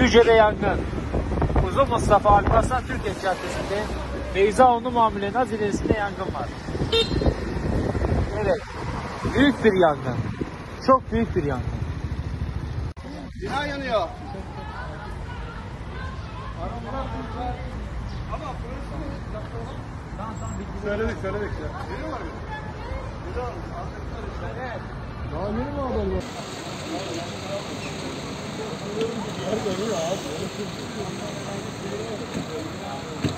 Düzce'de yangın. Uzun Mustafa Alparslan Türkiye Caddesi'nde Beyzaoğlu Mamule Naz ilerisinde yangın var. Evet. Büyük bir yangın. Çok büyük bir yangın. Bina yanıyor. Söyledik. Veriyorlar mı? Evet. Daha yeni mi haberler? Nerede ya abi?